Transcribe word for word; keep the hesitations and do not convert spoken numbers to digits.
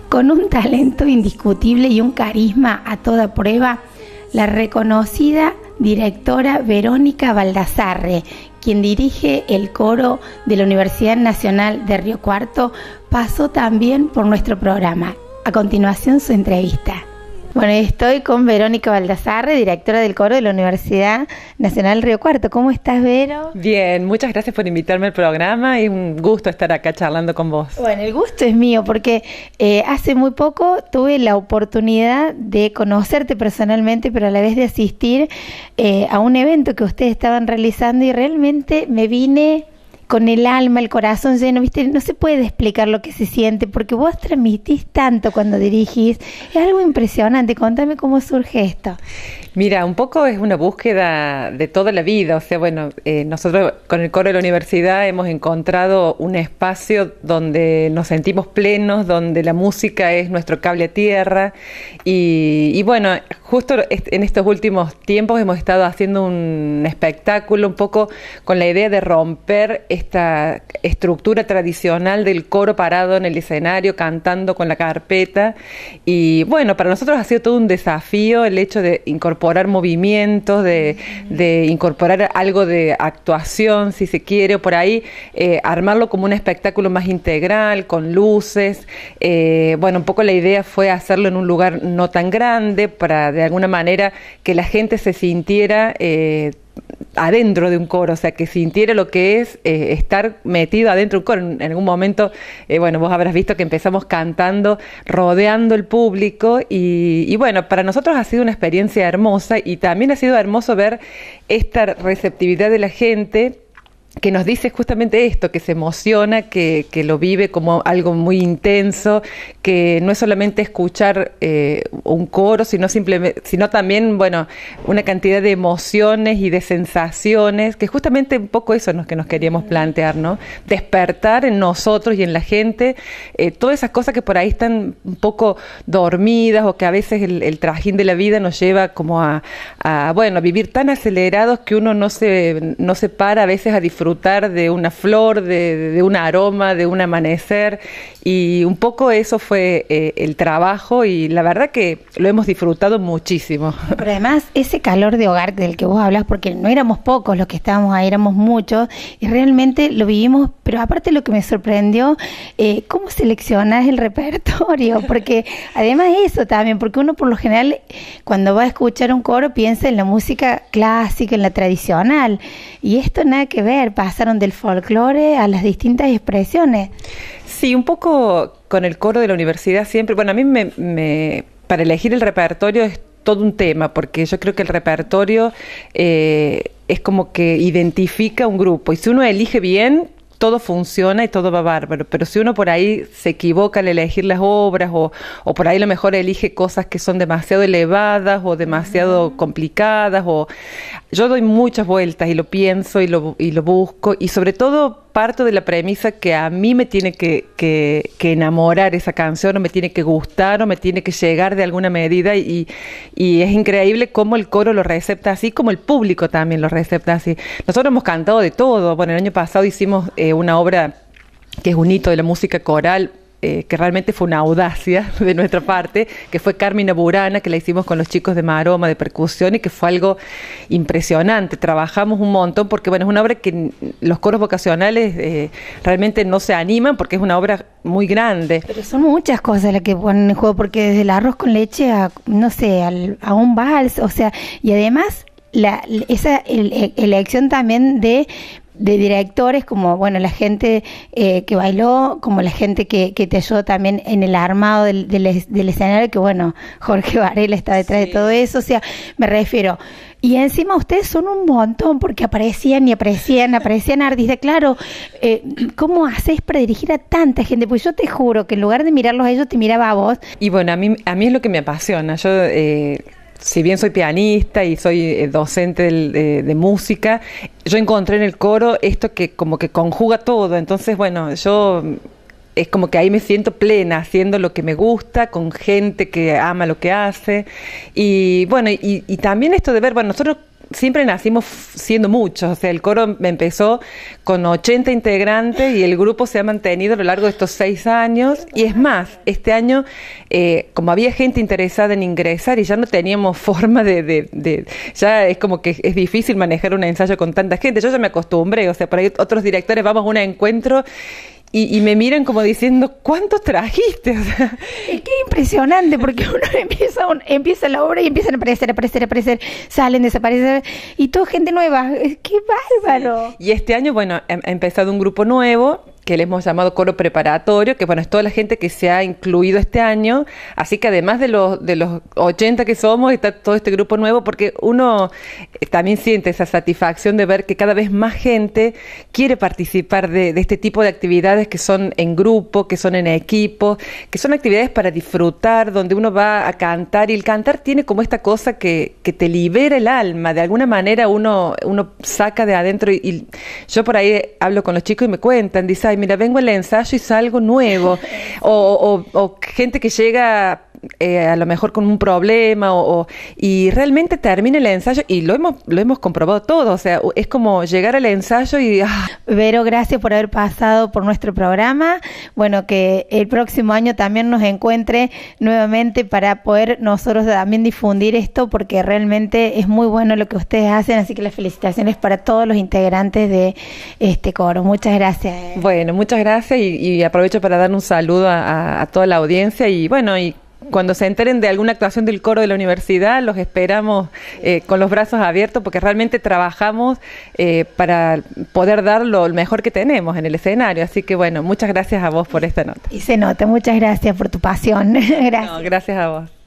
Con un talento indiscutible y un carisma a toda prueba, la reconocida directora Verónica Baldassarre, quien dirige el coro de la Universidad Nacional de Río Cuarto, pasó también por nuestro programa. A continuación, su entrevista. Bueno, estoy con Verónica Baldassarre, directora del coro de la Universidad Nacional Río Cuarto. ¿Cómo estás, Vero? Bien, muchas gracias por invitarme al programa y un gusto estar acá charlando con vos. Bueno, el gusto es mío porque eh, hace muy poco tuve la oportunidad de conocerte personalmente, pero a la vez de asistir eh, a un evento que ustedes estaban realizando y realmente me vine con el alma, el corazón lleno, ¿viste? No se puede explicar lo que se siente, porque vos transmitís tanto cuando dirigís. Es algo impresionante. Contame cómo surge esto. Mira, un poco es una búsqueda de toda la vida. O sea, bueno, eh, nosotros con el coro de la universidad hemos encontrado un espacio donde nos sentimos plenos, donde la música es nuestro cable a tierra. Y, y bueno, justo en estos últimos tiempos hemos estado haciendo un espectáculo un poco con la idea de romper esta estructura tradicional del coro parado en el escenario, cantando con la carpeta. Y bueno, para nosotros ha sido todo un desafío el hecho de incorporar movimientos, de, de incorporar algo de actuación, si se quiere, o por ahí eh, armarlo como un espectáculo más integral, con luces. Eh, bueno, un poco la idea fue hacerlo en un lugar no tan grande, para de alguna manera que la gente se sintiera eh, adentro de un coro, o sea, que sintiera lo que es eh, estar metido adentro de un coro. En, en algún momento, eh, bueno, vos habrás visto que empezamos cantando, rodeando el público y, y bueno, para nosotros ha sido una experiencia hermosa y también ha sido hermoso ver esta receptividad de la gente que nos dice justamente esto, que se emociona, que, que lo vive como algo muy intenso, que no es solamente escuchar eh, un coro, sino simplemente, sino también, bueno, una cantidad de emociones y de sensaciones, que justamente un poco eso es lo que nos queríamos plantear, ¿no? Despertar en nosotros y en la gente eh, todas esas cosas que por ahí están un poco dormidas o que a veces el, el trajín de la vida nos lleva como a, a, bueno, a vivir tan acelerados que uno no se, no se para a veces a disfrutar disfrutar de una flor, de, de un aroma, de un amanecer, y un poco eso fue eh, el trabajo y la verdad que lo hemos disfrutado muchísimo. Pero además ese calor de hogar del que vos hablas, porque no éramos pocos los que estábamos ahí, éramos muchos y realmente lo vivimos, pero aparte lo que me sorprendió, eh, cómo seleccionás el repertorio, porque además eso también, porque uno por lo general cuando va a escuchar un coro piensa en la música clásica, en la tradicional, y esto nada que ver, pasaron del folclore a las distintas expresiones. Sí, un poco con el coro de la universidad siempre, bueno, a mí me, me para elegir el repertorio es todo un tema, porque yo creo que el repertorio eh, es como que identifica un grupo, y si uno elige bien, todo funciona y todo va bárbaro, pero si uno por ahí se equivoca al elegir las obras o, o por ahí a lo mejor elige cosas que son demasiado elevadas o demasiado complicadas, o yo doy muchas vueltas y lo pienso y lo, y lo busco, y sobre todo parto de la premisa que a mí me tiene que, que, que enamorar esa canción, o me tiene que gustar, o me tiene que llegar de alguna medida, y, y es increíble cómo el coro lo recepta así, como el público también lo recepta así. Nosotros hemos cantado de todo. Bueno, el año pasado hicimos eh, una obra que es un hito de la música coral, Eh, que realmente fue una audacia de nuestra parte, que fue Carmina Burana, que la hicimos con los chicos de Maroma, de percusión, y que fue algo impresionante. Trabajamos un montón porque, bueno, es una obra que los coros vocacionales eh, realmente no se animan porque es una obra muy grande. Pero son muchas cosas las que ponen en juego, porque desde el arroz con leche a, no sé, al, a un vals, o sea, y además la, esa el, elección también de de directores, como bueno la gente eh, que bailó, como la gente que, que te ayudó también en el armado del, del, del escenario, que bueno, Jorge Varela está detrás sí. de todo eso, o sea, me refiero. Y encima ustedes son un montón, porque aparecían y aparecían, aparecían artistas. Claro, eh, ¿cómo hacéis para dirigir a tanta gente? Pues yo te juro que en lugar de mirarlos a ellos, te miraba a vos. Y bueno, a mí, a mí es lo que me apasiona. Yo... Eh... si bien soy pianista y soy eh, docente de, de, de música, yo encontré en el coro esto que como que conjuga todo. Entonces, bueno, yo es como que ahí me siento plena haciendo lo que me gusta, con gente que ama lo que hace. Y bueno, y, y también esto de ver, bueno, nosotros siempre nacimos siendo muchos, o sea, el coro empezó con ochenta integrantes y el grupo se ha mantenido a lo largo de estos seis años, y es más, este año, eh, como había gente interesada en ingresar y ya no teníamos forma de, de, de, ya es como que es difícil manejar un ensayo con tanta gente, yo ya me acostumbré, o sea, por ahí otros directores vamos a un encuentro Y, y me miran como diciendo, ¿cuántos trajiste? O sea, es que impresionante, porque uno empieza, un, empieza la obra y empiezan a aparecer, aparecer, aparecer, salen, desaparecen, y todo gente nueva. ¡Qué bárbaro! Sí. Y este año, bueno, ha, ha empezado un grupo nuevo, que le hemos llamado coro preparatorio, que bueno, es toda la gente que se ha incluido este año, así que además de los de los ochenta que somos, está todo este grupo nuevo, porque uno también siente esa satisfacción de ver que cada vez más gente quiere participar de, de este tipo de actividades que son en grupo, que son en equipo, que son actividades para disfrutar, donde uno va a cantar, y el cantar tiene como esta cosa que, que te libera el alma, de alguna manera uno, uno saca de adentro, y, y yo por ahí hablo con los chicos y me cuentan, dice, ay, mira, vengo al ensayo y salgo nuevo, o, o, o gente que llega eh, a lo mejor con un problema, o, o, y realmente termina el ensayo, y lo hemos lo hemos comprobado todo, o sea, es como llegar al ensayo y... ¡ah! Vero, gracias por haber pasado por nuestro programa, bueno, que el próximo año también nos encuentre nuevamente para poder nosotros también difundir esto, porque realmente es muy bueno lo que ustedes hacen, así que las felicitaciones para todos los integrantes de este coro. Muchas gracias. Bueno, muchas gracias, y, y aprovecho para dar un saludo a, a, a toda la audiencia, y bueno, y cuando se enteren de alguna actuación del coro de la universidad, los esperamos eh, con los brazos abiertos, porque realmente trabajamos eh, para poder dar lo mejor que tenemos en el escenario. Así que bueno, muchas gracias a vos por esta nota. Y se nota, muchas gracias por tu pasión. Gracias. No, gracias a vos.